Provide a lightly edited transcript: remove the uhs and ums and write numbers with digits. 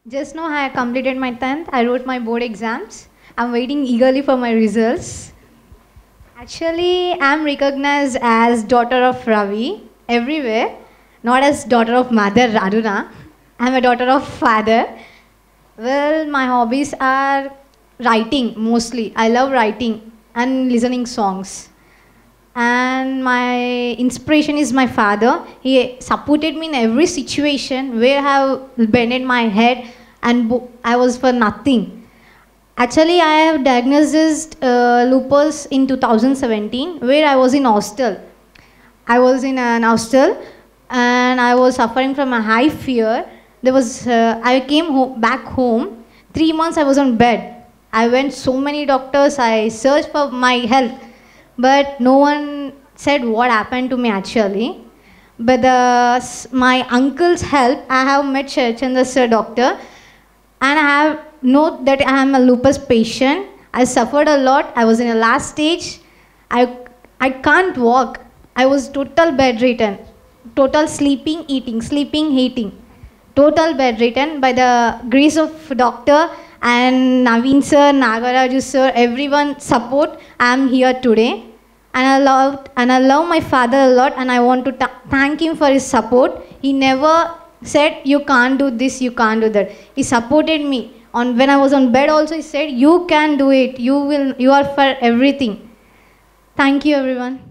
Just now I completed my 10th. I wrote my board exams. I'm waiting eagerly for my results. Actually, I'm recognized as daughter of Ravi everywhere, not as daughter of mother Raduna. I'm a daughter of father. Well, my hobbies are writing mostly. I love writing and listening songs. And my inspiration is my father. He supported me in every situation where I have bended my head and I was for nothing. Actually, I have diagnosed lupus in 2017 where I was in hostel. I was in an hostel and I was suffering from a high fear. I came back home. 3 months I was on bed. I went so many doctors. I searched for my health. But no one said what happened to me actually. But my uncle's help, I have met Chandra sir doctor, and I have know that I am a lupus patient. I suffered a lot. I was in the last stage. I can't walk. I was total bedridden, total sleeping, eating, total bedridden. By the grace of doctor and Naveen sir, Nagaraju sir, everyone support, I am here today. And I love my father a lot, and I want to thank him for his support. He never said, you can't do this, you can't do that. He supported me. When I was on bed also, he said, you can do it. You are for everything. Thank you, everyone.